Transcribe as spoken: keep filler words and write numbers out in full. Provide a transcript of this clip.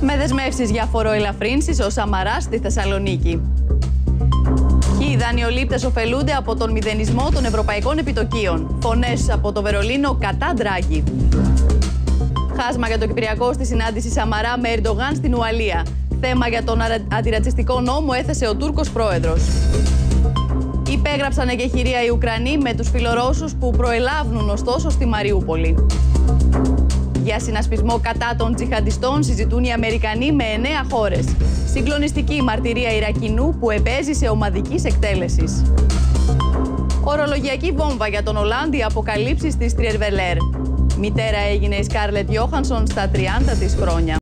Με δεσμεύσεις για φοροελαφρύνσεις ο Σαμαράς στη Θεσσαλονίκη. Οι δανειολήπτες ωφελούνται από τον μηδενισμό των ευρωπαϊκών επιτοκίων. Φωνές από το Βερολίνο κατά Ντράγκη. Χάσμα για το Κυπριακό στη συνάντηση Σαμαρά με Ερντογάν στην Ουαλία. Θέμα για τον αντιρατσιστικό νόμο έθεσε ο Τούρκος πρόεδρος. Υπέγραψαν εκεχηρία οι Ουκρανοί με τους φιλορώσους που προελάβουν ωστόσο στη Μαριούπολη. Για συνασπισμό κατά των τζιχαντιστών συζητούν οι Αμερικανοί με εννέα χώρες. Συγκλονιστική μαρτυρία Ιρακινού που επέζησε ομαδικής εκτέλεσης. Ορολογιακή βόμβα για τον Ολάντι, αποκαλύψεις της Τριερβελέρ. Μητέρα έγινε η Σκάρλετ Γιόχανσον στα τριάντα της χρόνια.